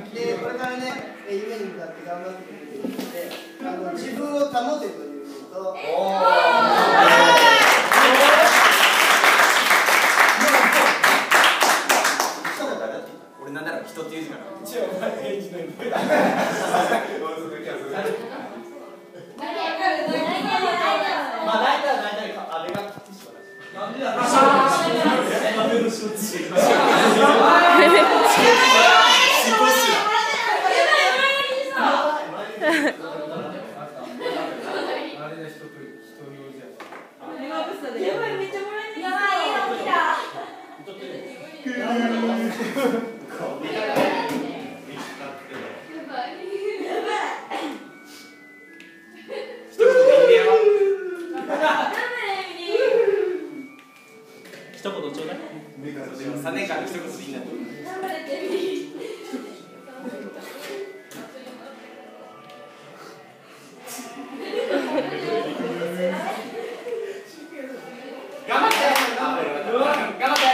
でこれからね、夢に向かって頑張ってくれるので、自分を保てという意味と。 俺なんなら人っていう字かな。まあ大体あれがティッシュ一言ちょうだい。3年間の一言でいいんだと思う。頑張って頑張って。